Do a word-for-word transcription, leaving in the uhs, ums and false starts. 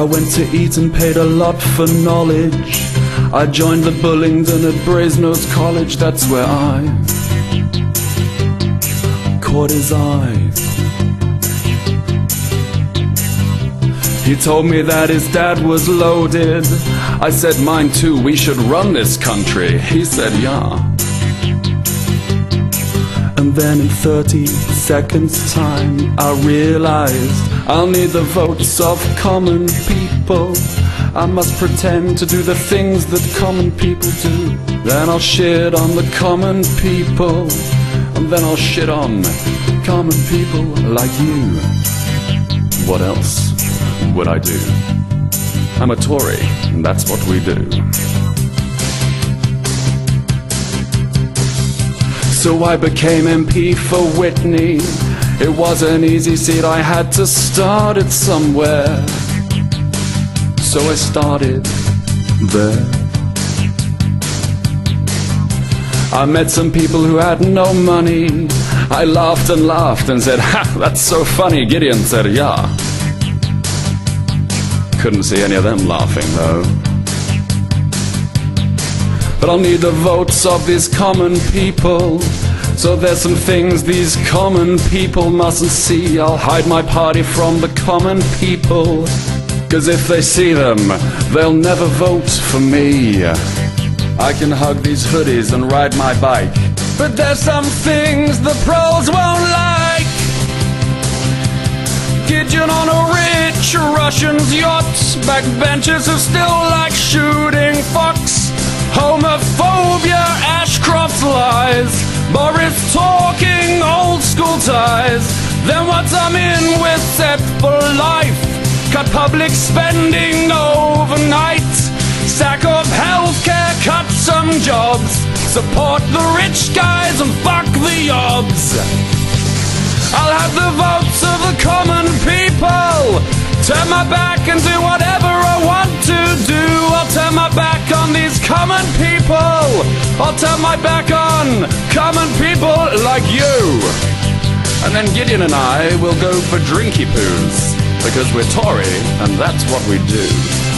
I went to eat and paid a lot for knowledge. I joined the Bullingdon at Brasenose College. That's where I caught his eye. He told me that his dad was loaded. I said, mine too, we should run this country. He said, yeah. And then in thirty seconds time I realized I'll need the votes of common people. I must pretend to do the things that common people do. Then I'll shit on the common people. And then I'll shit on common people like you. What else would I do? I'm a Tory, and that's what we do. So I became M P for Whitney. It was an easy seat, I had to start it somewhere. So I started there. I met some people who had no money. I laughed and laughed and said, ha, that's so funny. Gideon said, yeah. Couldn't see any of them laughing though. But I'll need the votes of these common people. So there's some things these common people mustn't see. I'll hide my party from the common people, 'cause if they see them, they'll never vote for me. I can hug these hoodies and ride my bike, but there's some things the pros won't like. Gideon on a rich Russian's yacht. Backbenchers who still like shooting fox. Homophobia, Ashcroft's lies. Boris talking old school ties. Then what's I'm in with set for life. Cut public spending overnight. Sack of healthcare, cut some jobs. Support the rich guys and fuck the yobs. I'll have the votes of the common people. Turn my back and do whatever I want to do. I'll turn my back on these common people. I'll turn my back on common people like you. And then Gideon and I will go for drinky poos, because we're Tory and that's what we do.